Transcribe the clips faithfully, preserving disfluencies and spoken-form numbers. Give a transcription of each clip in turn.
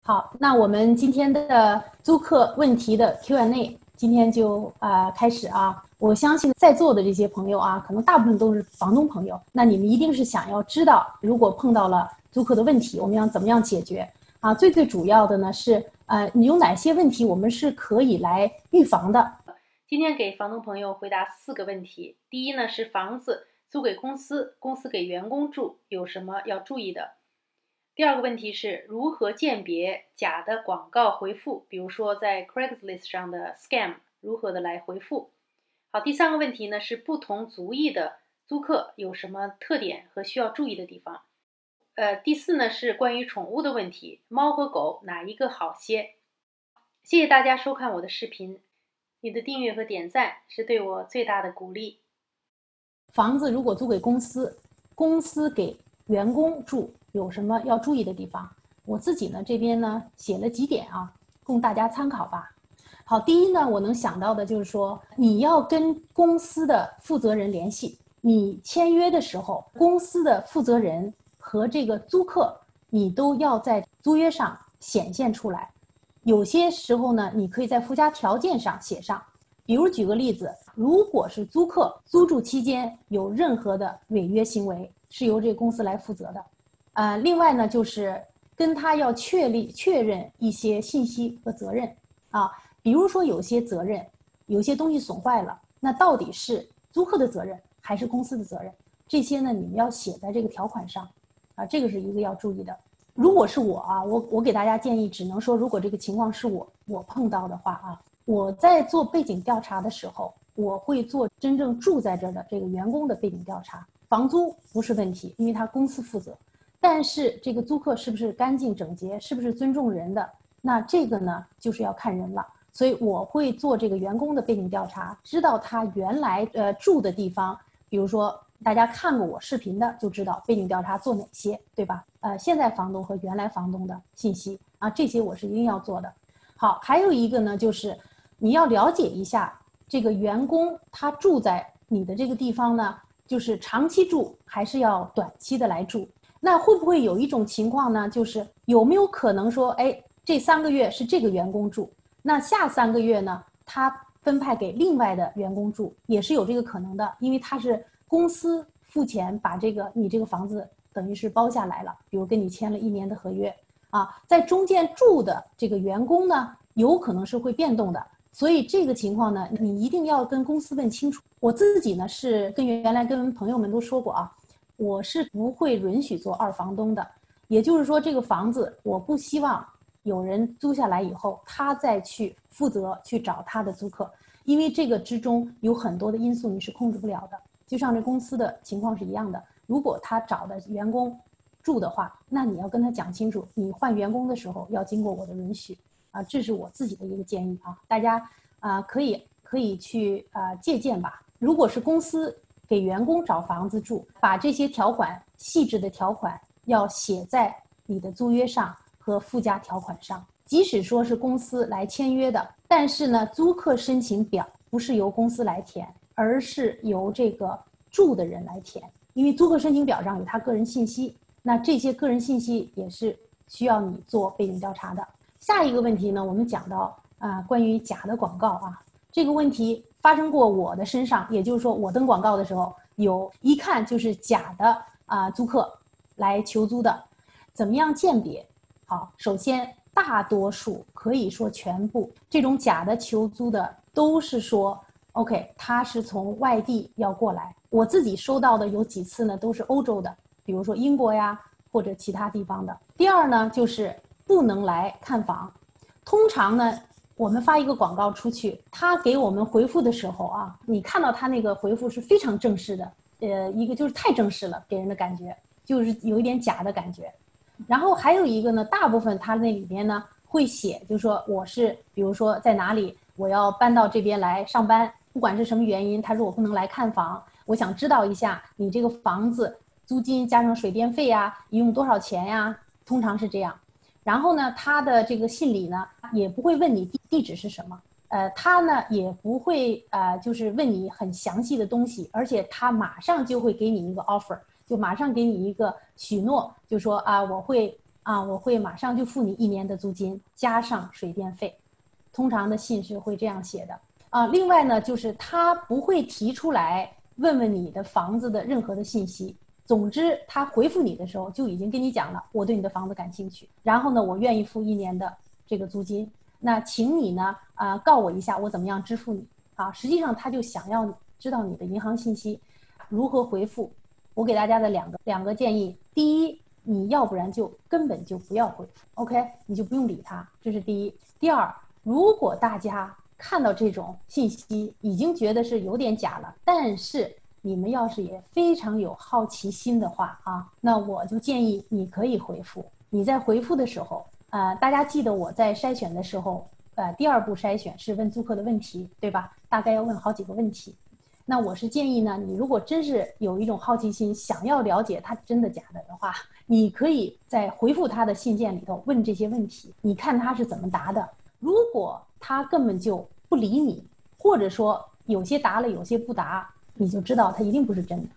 好，那我们今天的租客问题的 Q and A 今天就啊、呃、开始啊。我相信在座的这些朋友啊，可能大部分都是房东朋友，那你们一定是想要知道，如果碰到了租客的问题，我们要怎么样解决啊？最最主要的呢是，呃，你有哪些问题我们是可以来预防的？ 今天给房东朋友回答四个问题。第一呢是房子租给公司，公司给员工住，有什么要注意的？第二个问题是如何鉴别假的广告回复，比如说在 Craigslist 上的 scam， 如何的来回复？好，第三个问题呢是不同族裔的租客有什么特点和需要注意的地方？呃，第四呢是关于宠物的问题，猫和狗哪一个好些？谢谢大家收看我的视频，你的订阅和点赞是对我最大的鼓励。 房子如果租给公司，公司给员工住，有什么要注意的地方？我自己呢这边呢写了几点啊，供大家参考吧。好，第一呢，我能想到的就是说，你要跟公司的负责人联系，你签约的时候，公司的负责人和这个租客，你都要在租约上显现出来。有些时候呢，你可以在附加条件上写上。比如举个例子，如果是租客租住期间有任何的违约行为，是由这个公司来负责的。呃，另外呢，就是跟他要确立确认一些信息和责任啊，比如说有些责任，有些东西损坏了，那到底是租客的责任还是公司的责任？这些呢，你们要写在这个条款上啊，这个是一个要注意的。如果是我啊，我我给大家建议，只能说如果这个情况是我我碰到的话啊。我在做背景调查的时候，我会做真正住在这儿的这个员工的背景调查。房租不是问题，因为他公司负责，但是这个租客是不是干净整洁，是不是尊重人的，那这个呢就是要看人了。所以我会做这个员工的背景调查，知道他原来呃住的地方，比如说大家看过我视频的就知道背景调查做哪些，对吧？呃，现在房东和原来房东的信息啊，这些我是一定要做的。好，还有一个呢，就是你要了解一下这个员工他住在你的这个地方呢，就是长期住还是要短期的来住？那会不会有一种情况呢，就是有没有可能说，哎，这三个月是这个员工住，那下三个月呢，他分派给另外的员工住，也是有这个可能的，因为他是公司付钱把这个你这个房子等于是包下来了，比如跟你签了一年的合约啊，在中间住的这个员工呢，有可能是会变动的。所以这个情况呢，你一定要跟公司问清楚。我自己呢是跟原来跟朋友们都说过啊，我是不会允许做二房东的。也就是说，这个房子我不希望有人租下来以后，他再去负责去找他的租客，因为这个之中有很多的因素你是控制不了的。就像这公司的情况是一样的，如果他找的员工住的话，那你要跟他讲清楚，你换员工的时候要经过我的允许。啊，这是我自己的一个建议啊，大家啊可以可以去啊借鉴吧。如果是公司给员工找房子住，把这些条款细致的条款要写在你的租约上和附加条款上。即使说是公司来签约的，但是呢，租客申请表不是由公司来填，而是由这个住的人来填，因为租客申请表上有他个人信息，那这些个人信息也是需要你做背景调查的。下一个问题呢，我们讲到啊、呃，关于假的广告啊，这个问题发生过我的身上，也就是说，我登广告的时候，有一看就是假的啊、呃、租客来求租的，怎么样鉴别？好，首先大多数可以说全部这种假的求租的都是说 ，OK， 他是从外地要过来。我自己收到的有几次呢，都是欧洲的，比如说英国呀或者其他地方的。第二呢，就是不能来看房。通常呢，我们发一个广告出去，他给我们回复的时候啊，你看到他那个回复是非常正式的，呃，一个就是太正式了，给人的感觉就是有一点假的感觉。然后还有一个呢，大部分他那里边呢会写，就是说我是比如说在哪里，我要搬到这边来上班，不管是什么原因，他说我不能来看房，我想知道一下你这个房子租金加上水电费呀，一共多少钱呀？通常是这样。然后呢，他的这个信里呢也不会问你地地址是什么，呃，他呢也不会呃就是问你很详细的东西，而且他马上就会给你一个 offer，就马上给你一个许诺，就说啊我会啊，我会马上就付你一年的租金，加上水电费。通常的信是会这样写的啊。另外呢，就是他不会提出来问问你的房子的任何的信息。总之，他回复你的时候就已经跟你讲了，我对你的房子感兴趣，然后呢，我愿意付一年的这个租金。那请你呢，啊、呃，告我一下，我怎么样支付你啊？实际上，他就想要知道你的银行信息，如何回复。我给大家的两个两个建议：第一，你要不然就根本就不要回复 ，OK， 你就不用理他，这是第一。第二，如果大家看到这种信息已经觉得是有点假了，但是你们要是也非常有好奇心的话啊，那我就建议你可以回复。你在回复的时候，呃，大家记得我在筛选的时候，呃，第二步筛选是问租客的问题，对吧？大概要问好几个问题。那我是建议呢，你如果真是有一种好奇心，想要了解他真的假的的话，你可以在回复他的信件里头问这些问题，你看他是怎么答的。如果他根本就不理你，或者说有些答了，有些不答，你就知道他一定不是真的。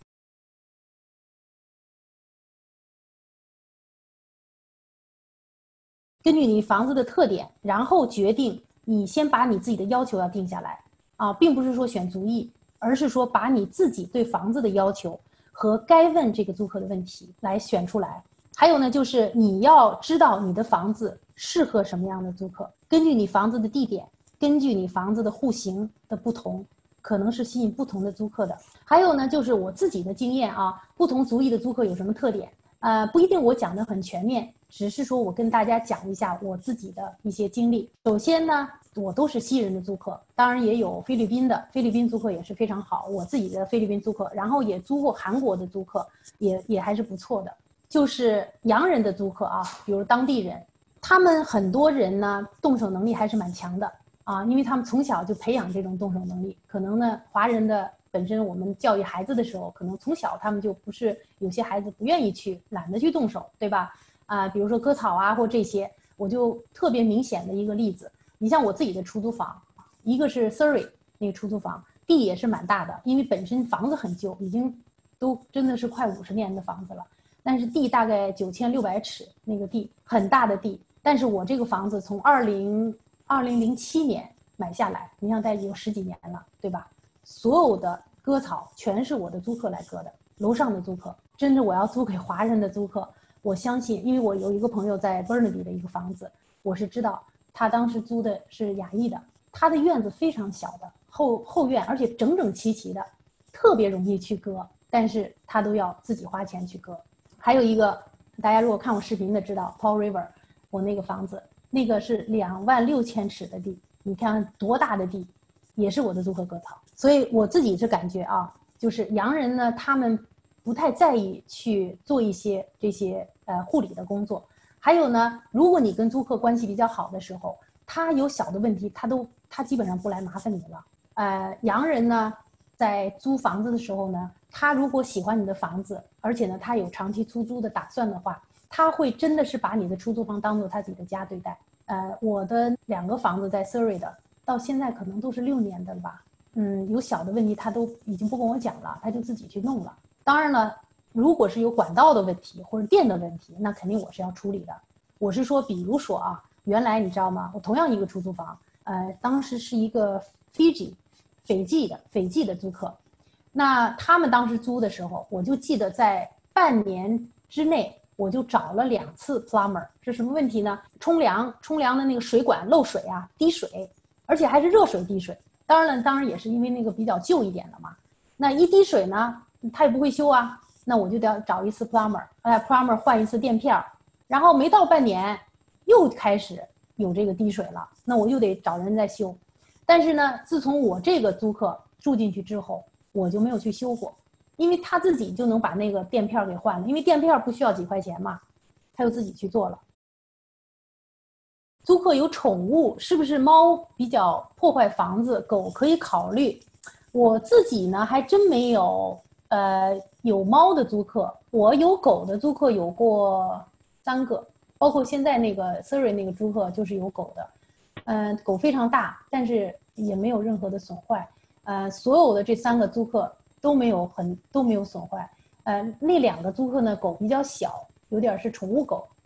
根据你房子的特点，然后决定你先把你自己的要求要定下来啊，并不是说选租役，而是说把你自己对房子的要求和该问这个租客的问题来选出来。还有呢，就是你要知道你的房子适合什么样的租客，根据你房子的地点，根据你房子的户型的不同，可能是吸引不同的租客的。还有呢，就是我自己的经验啊，不同族裔的租客有什么特点？呃，不一定我讲得很全面，只是说我跟大家讲一下我自己的一些经历。首先呢，我都是西人的租客，当然也有菲律宾的，菲律宾租客也是非常好。我自己的菲律宾租客，然后也租过韩国的租客，也也还是不错的。就是洋人的租客啊，比如当地人，他们很多人呢动手能力还是蛮强的啊，因为他们从小就培养这种动手能力。可能呢，华人的本身我们教育孩子的时候，可能从小他们就不是，有些孩子不愿意去，懒得去动手，对吧？啊，比如说割草啊或这些，我就特别明显的一个例子。你像我自己的出租房，一个是 Surrey 那个出租房，地也是蛮大的，因为本身房子很旧，已经都真的是快五十年的房子了。但是地大概九千六百尺，那个地很大的地。但是我这个房子从二零二零零七年买下来，你想大概有十几年了，对吧？所有的割草全是我的租客来割的，楼上的租客，真的我要租给华人的租客，我相信，因为我有一个朋友在 Burnaby 的一个房子，我是知道他当时租的是亚裔的，他的院子非常小的后后院，而且整整齐齐的，特别容易去割，但是他都要自己花钱去割。还有一个，大家如果看我视频的知道 Paul River， 我那个房子，那个是两万六千尺的地，你看多大的地，也是我的租客割草。所以我自己是感觉啊，就是洋人呢，他们不太在意去做一些这些呃护理的工作。还有呢，如果你跟租客关系比较好的时候，他有小的问题，他都他基本上不来麻烦你了。呃，洋人呢，在租房子的时候呢，他如果喜欢你的房子，而且呢他有长期出租的打算的话，他会真的是把你的出租房当做他自己的家对待。呃，我的两个房子在 Surrey 的，到现在可能都是六年的了吧。嗯，有小的问题他都已经不跟我讲了，他就自己去弄了。当然了，如果是有管道的问题或者电的问题，那肯定我是要处理的。我是说，比如说啊，原来你知道吗？我同样一个出租房，呃，当时是一个 Fiji 斐济的斐济的租客，那他们当时租的时候，我就记得在半年之内，我就找了两次 plumber。是什么问题呢？冲凉冲凉的那个水管漏水啊，滴水，而且还是热水滴水。当然了，当然也是因为那个比较旧一点的嘛。那一滴水呢，他也不会修啊，那我就得找一次 plumber， 哎 ，plumber 换一次垫片，然后没到半年，又开始有这个滴水了，那我又得找人再修。但是呢，自从我这个租客住进去之后，我就没有去修过，因为他自己就能把那个垫片给换了，因为垫片不需要几块钱嘛，他就自己去做了。租客有宠物，是不是猫比较破坏房子，狗可以考虑。我自己呢还真没有呃有猫的租客，我有狗的租客有过三个，包括现在那个 Surrey 那个租客就是有狗的。嗯、呃，狗非常大，但是也没有任何的损坏。呃，所有的这三个租客都没有很都没有损坏。呃，那两个租客呢，狗比较小，有点是宠物狗，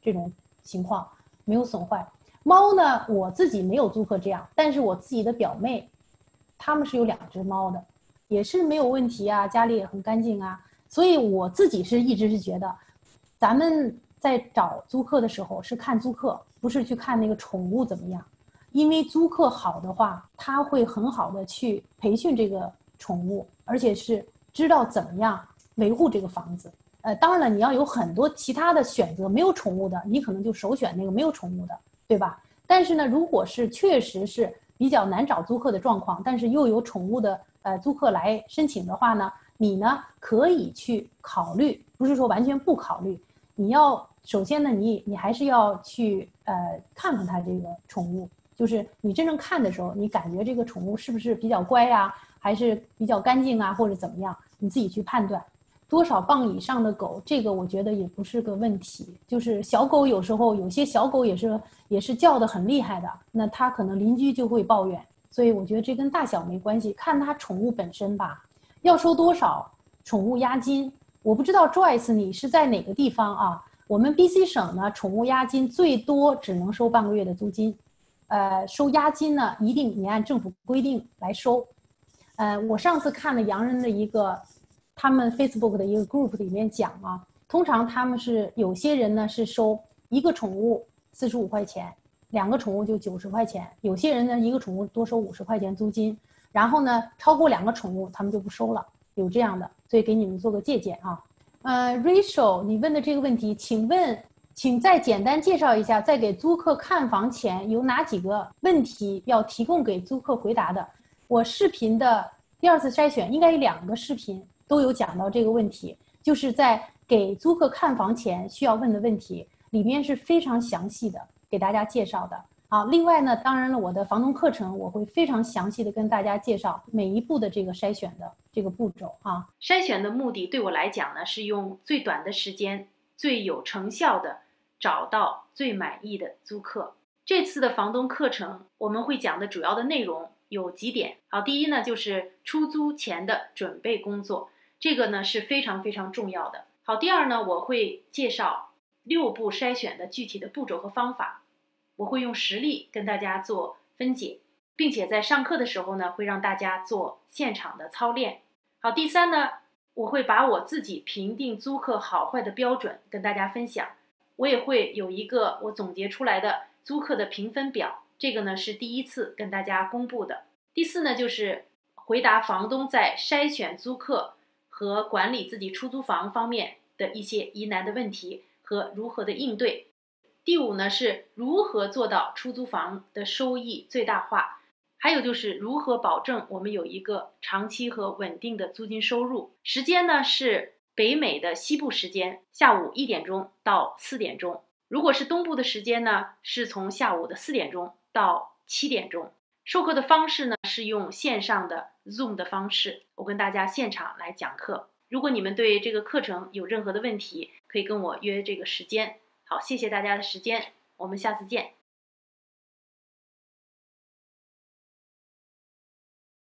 这种情况，没有损坏。猫呢，我自己没有租客这样，但是我自己的表妹，他们是有两只猫的，也是没有问题啊，家里也很干净啊。所以我自己是一直是觉得，咱们在找租客的时候是看租客，不是去看那个宠物怎么样。因为租客好的话，他会很好的去培训这个宠物，而且是知道怎么样维护这个房子。呃，当然了，你要有很多其他的选择，没有宠物的，你可能就首选那个没有宠物的，对吧？但是呢，如果是确实是比较难找租客的状况，但是又有宠物的呃租客来申请的话呢，你呢可以去考虑，不是说完全不考虑，你要首先呢，你你还是要去呃看看它这个宠物。就是你真正看的时候，你感觉这个宠物是不是比较乖啊，还是比较干净啊，或者怎么样，你自己去判断。多少磅以上的狗，这个我觉得也不是个问题。就是小狗有时候有些小狗也是也是叫得很厉害的，那它可能邻居就会抱怨。所以我觉得这跟大小没关系，看它宠物本身吧。要收多少宠物押金？我不知道 Joyce 你是在哪个地方啊？我们 B C 省呢，宠物押金最多只能收半个月的租金。呃，收押金呢，一定你按政府规定来收。呃，我上次看了洋人的一个，他们 Facebook 的一个 group 里面讲啊，通常他们是有些人呢是收一个宠物四十五块钱，两个宠物就九十块钱，有些人呢一个宠物多收五十块钱租金，然后呢超过两个宠物他们就不收了，有这样的，所以给你们做个借鉴啊。呃 Rachel 你问的这个问题，请问请再简单介绍一下，在给租客看房前有哪几个问题要提供给租客回答的？我视频的第二次筛选应该有两个视频都有讲到这个问题，就是在给租客看房前需要问的问题，里面是非常详细的给大家介绍的。好，另外呢，当然了，我的房东课程我会非常详细的跟大家介绍每一步的这个筛选的这个步骤啊。 筛选的目的对我来讲呢，是用最短的时间、最有成效的找到最满意的租客。这次的房东课程我们会讲的主要的内容有几点。好，第一呢，就是出租前的准备工作，这个呢是非常非常重要的。好，第二呢，我会介绍六步筛选的具体的步骤和方法，我会用实例跟大家做分解，并且在上课的时候呢，会让大家做现场的操练。好，第三呢，我会把我自己评定租客好坏的标准跟大家分享，我也会有一个我总结出来的租客的评分表，这个呢是第一次跟大家公布的。第四呢，就是回答房东在筛选租客和管理自己出租房方面的一些疑难的问题和如何的应对。第五呢，是如何做到出租房的收益最大化，还有就是如何保证我们有一个长期和稳定的租金收入。时间呢是北美的西部时间，下午一点钟到四点钟。如果是东部的时间呢，是从下午的四点钟到七点钟。授课的方式呢是用线上的 Zoom 的方式，我跟大家现场来讲课。如果你们对这个课程有任何的问题，可以跟我约这个时间。好，谢谢大家的时间，我们下次见。